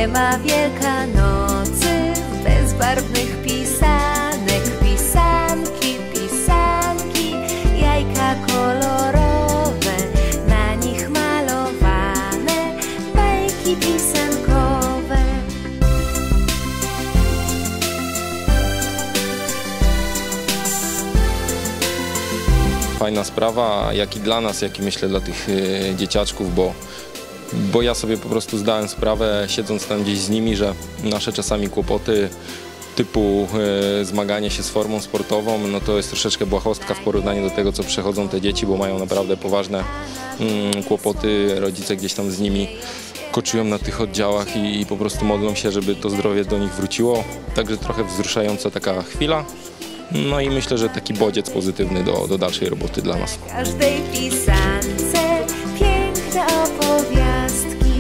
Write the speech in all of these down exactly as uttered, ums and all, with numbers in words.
Nie ma Wielkanocy bez barwnych pisanek, pisanki, pisanki, jajka kolorowe, na nich malowane bajki pisankowe. Fajna sprawa, jak i dla nas, jak i myślę dla tych y, dzieciaczków, bo, bo ja sobie po prostu zdałem sprawę, siedząc tam gdzieś z nimi, że nasze czasami kłopoty typu y, zmaganie się z formą sportową, no to jest troszeczkę błahostka w porównaniu do tego, co przechodzą te dzieci, bo mają naprawdę poważne y, kłopoty, rodzice gdzieś tam z nimi koczują na tych oddziałach i, i po prostu modlą się, żeby to zdrowie do nich wróciło. Także trochę wzruszająca taka chwila. No i myślę, że taki bodziec pozytywny do, do dalszej roboty dla nas. W każdej pisance piękne opowiastki.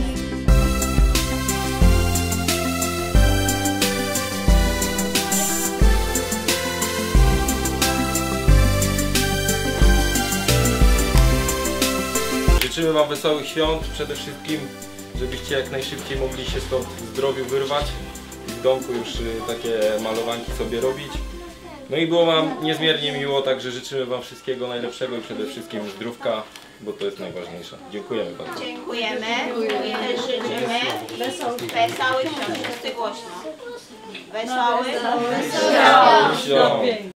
Życzymy Wam wesołych świąt, przede wszystkim, żebyście jak najszybciej mogli się stąd w zdrowiu wyrwać i w domku już takie malowanki sobie robić. No i było Wam niezmiernie miło, także życzymy Wam wszystkiego najlepszego i przede wszystkim zdrówka, bo to jest najważniejsze. Dziękujemy bardzo. Dziękujemy. Dziękujemy. Życzymy wesołych świąt. Wszyscy głośno. Wesołych Wesołych świąt.